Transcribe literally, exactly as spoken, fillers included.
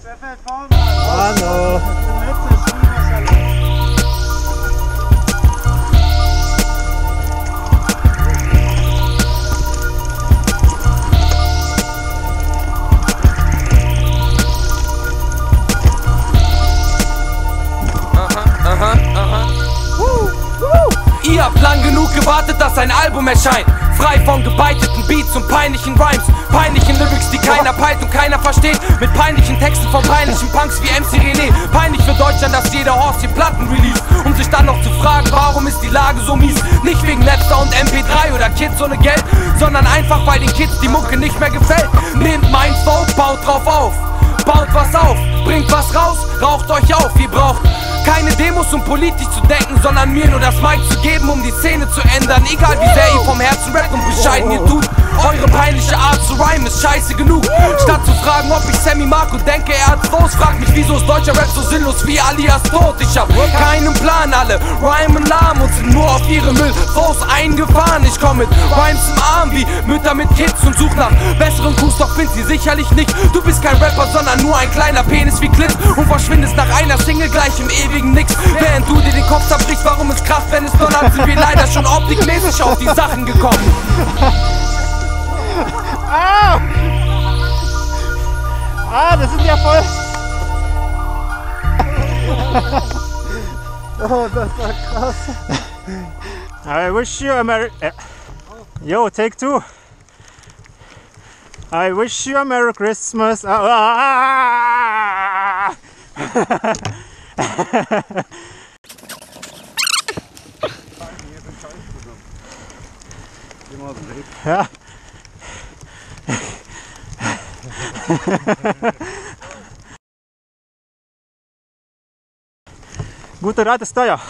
Hallo. Ihr habt lang genug gewartet, dass ein Album erscheint. Frei von gebeiteten Beats und peinlichen Rhymes. Peinlichen Lyrics, die keiner peilt und keiner versteht. Mit peinlichen Texten von peinlichen Punks wie M C René. Peinlich für Deutschland, dass jeder Horst hier Platten release. Um sich dann noch zu fragen, warum ist die Lage so mies? Nicht wegen Napster und M P drei oder Kids ohne Geld, sondern einfach, weil den Kids die Mucke nicht mehr gefällt. Nehmt mein Flow, baut drauf auf. Baut was auf, bringt was raus, raucht euch auf. Ihr braucht keine Demos, um politisch zu denken, sondern mir nur das Mic zu geben, um die Szene zu ändern. Egal wie sehr ihr vom Herzen rappt und bescheiden ihr tut, eure peinliche Art zu rhymen ist scheiße genug. Statt zu fragen, ob ich Sammy mag und denke, er hat Flows, fragt mich, wieso ist deutscher Rap so sinnlos wie Alias tot. Ich hab keinen Plan, alle rhymen lahm und sind nur auf ihre Müll-Flows eingefahren. Ich komm mit Rhymes im Arm wie Mütter mit Kids und such nach besseren Coups, doch find sie sicherlich nicht. Du bist kein Rapper, sondern nur ein kleiner Penis wie Clint und verschwindest nach einer Single gleich im ewigen Nix. Während du dir den Kopf zerbrichst, warum es kracht, wenn es donnert, sind wir leider schon optikmäßig auf die Sachen gekommen. Ah! Ah, das ist ja voll. Oh, das war krass. I wish you a Merry... Yo, take two. I wish you a Merry Christmas. Ah! Ja. Guter Rat ist teuer.